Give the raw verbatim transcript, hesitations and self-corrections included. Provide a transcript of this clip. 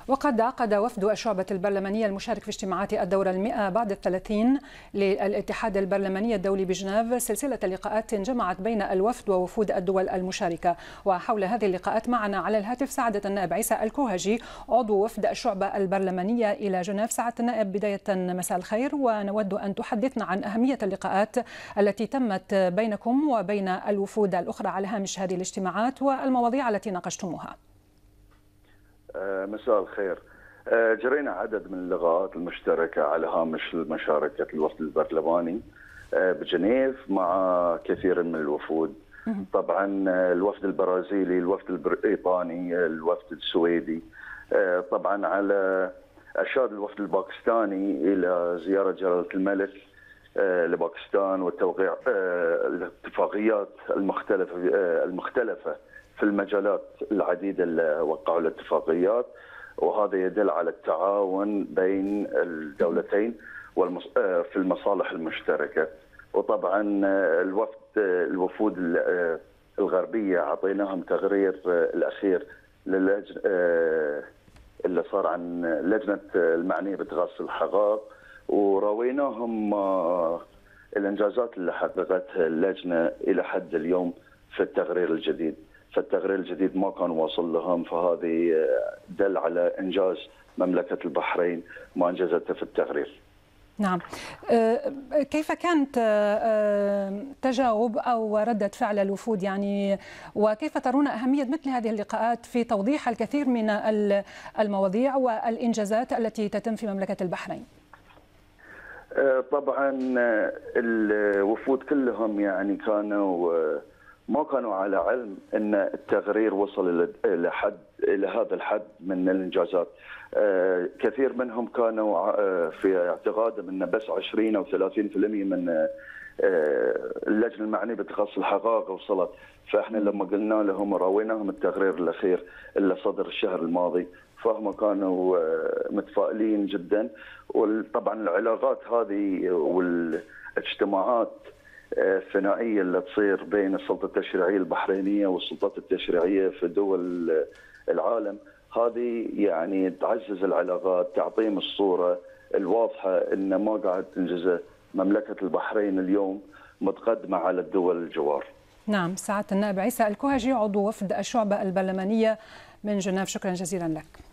وقد عقد وفد الشعبة البرلمانية المشارك في اجتماعات الدورة المئة بعد الثلاثين للاتحاد البرلماني الدولي بجنيف سلسلة لقاءات جمعت بين الوفد ووفود الدول المشاركة. وحول هذه اللقاءات معنا على الهاتف سعادة النائب عيسى الكوهجي عضو وفد الشعبة البرلمانية إلى جنيف. سعادة النائب، بداية مساء الخير، ونود أن تحدثنا عن أهمية اللقاءات التي تمت بينكم وبين الوفود الأخرى على هامش هذه الاجتماعات والمواضيع التي ناقشتموها. مساء الخير. جرينا عدد من اللقاءات المشتركة على هامش مشاركة الوفد البرلماني بجنيف مع كثير من الوفود. طبعا الوفد البرازيلي، الوفد البريطاني، الوفد السويدي. طبعا على أشاد الوفد الباكستاني إلى زيارة جلالة الملك لباكستان وتوقيع الاتفاقيات المختلفة المختلفة في المجالات العديدة اللي وقعوا الاتفاقيات، وهذا يدل على التعاون بين الدولتين في المصالح المشتركة. وطبعا الوفد الوفود الغربية أعطيناهم تقرير الأخير للجنة اللي صار عن لجنة المعنية بتغاص الحقائق، ورويناهم الإنجازات اللي حققتها اللجنة إلى حد اليوم في التقرير الجديد. فالتقرير الجديد ما كان واصل لهم، فهذه دل على إنجاز مملكة البحرين ما أنجزته في التقرير. نعم، كيف كانت تجاوب أو ردة فعل الوفود يعني، وكيف ترون أهمية مثل هذه اللقاءات في توضيح الكثير من المواضيع والإنجازات التي تتم في مملكة البحرين؟ طبعا الوفود كلهم يعني كانوا ما كانوا على علم ان التقرير وصل الى حد الى هذا الحد من الانجازات. كثير منهم كانوا في اعتقادهم ان بس عشرين او ثلاثين بالمئة من اللجنه المعنيه بتخصص الحقائق وصلت. فاحنا لما قلنا لهم وراويناهم التقرير الاخير اللي صدر الشهر الماضي، فهم كانوا متفائلين جدا. وطبعا العلاقات هذه والاجتماعات الثنائيه اللي تصير بين السلطه التشريعيه البحرينيه والسلطات التشريعيه في دول العالم، هذه يعني تعزز العلاقات، تعطيهم الصوره الواضحه ان ما قاعد تنجزه مملكه البحرين اليوم متقدمه على الدول الجوار. نعم، سعادة النائب عيسى الكوهجي عضو وفد الشعبة البرلمانية من جنيف، شكرا جزيلا لك.